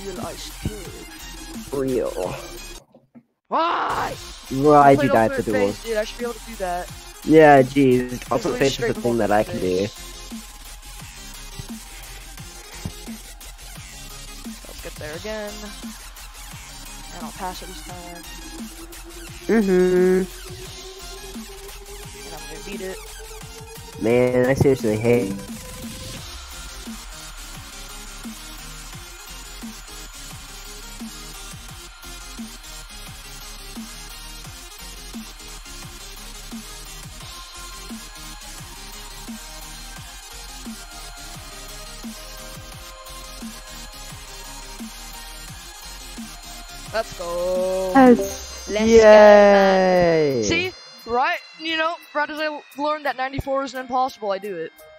realized kid. Real. Why? Why'd you die to the wolf? Dude, I should be able to do that. Yeah, jeez. Also, Really face is the straight thing that I can do. Let's get there again. And I'll pass it this time. Mm-hmm. And I'm gonna beat it. Man, I seriously hate. Let's go. Yes. Let's Yay. go. See? Right? You know, right as I learned that 94 isn't impossible, I do it.